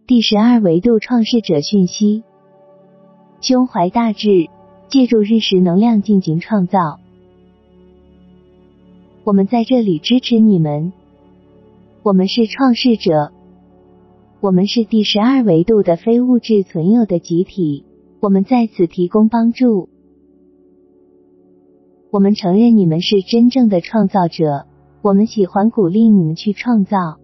第12维度创世者讯息。胸怀大志，借助日食能量进行创造。我们在这里支持你们。我们是创世者，我们是第12维度的非物质存有的集体，我们在此提供帮助。我们承认你们是真正的创造者，我们喜欢鼓励你们去创造。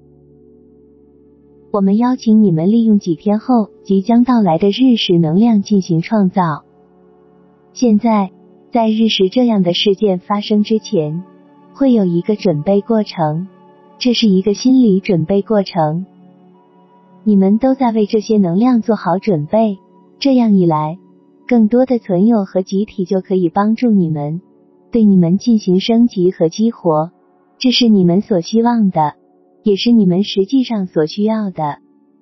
我们邀请你们利用几天后即将到来的日食能量进行创造。现在，在日食这样的事件发生之前，会有一个准备过程，这是一个心理准备过程。你们都在为这些能量做好准备，这样一来，更多的存有和集体就可以帮助你们，对你们进行升级和激活，这是你们所希望的，也是你们实际上所需要的。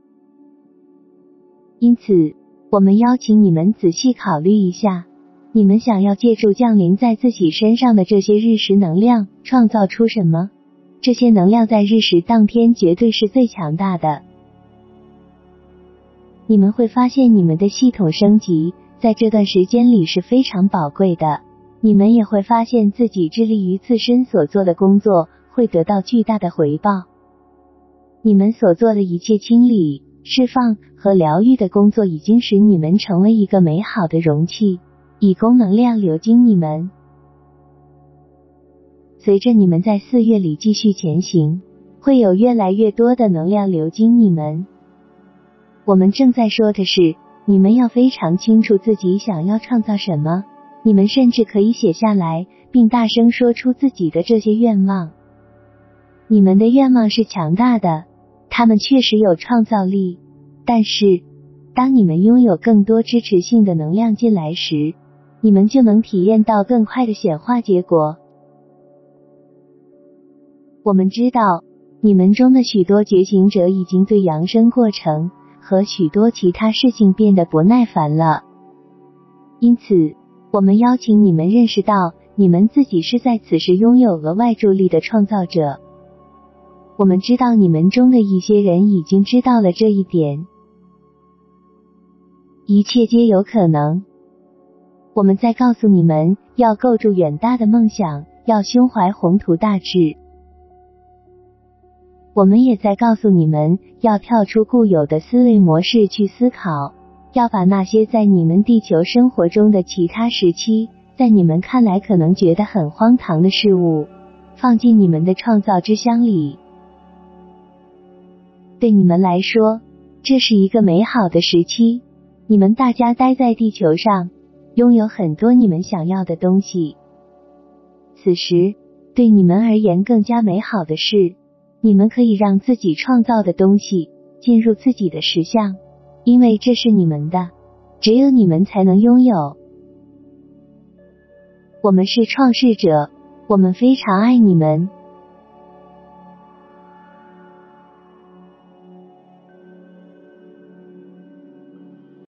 因此，我们邀请你们仔细考虑一下，你们想要借助降临在自己身上的这些日食能量创造出什么？这些能量在日食当天绝对是最强大的。你们会发现你们的系统升级在这段时间里是非常宝贵的，你们也会发现自己致力于自身所做的工作会得到巨大的回报。你们所做的一切清理、释放和疗愈的工作已经使你们成为一个美好的容器，以供能量流经你们。随着你们在4月里继续前行，会有越来越多的能量流经你们。我们正在说的是，你们要非常清楚自己想要创造什么，你们甚至可以写下来，并大声说出自己的这些愿望。你们的愿望是强大的，他们确实有创造力，但是，当你们拥有更多支持性的能量进来时，你们就能体验到更快的显化结果。我们知道，你们中的许多觉醒者已经对扬升过程和许多其他事情变得不耐烦了。因此，我们邀请你们认识到，你们自己是在此时拥有额外助力的创造者。我们知道你们中的一些人已经知道了这一点。一切皆有可能。我们在告诉你们，要构筑远大的梦想，要胸怀宏图大志。我们也在告诉你们，要跳出固有的思维模式去思考，要把那些在你们地球生活中的其他时期，在你们看来可能觉得很荒唐的事物，放进你们的创造之箱里。对你们来说，这是一个美好的时期，你们大家待在地球上，拥有很多你们想要的东西。此时，对你们而言更加美好的是，你们可以让自己创造的东西进入自己的实相，因为这是你们的，只有你们才能拥有。我们是创世者，我们非常爱你们。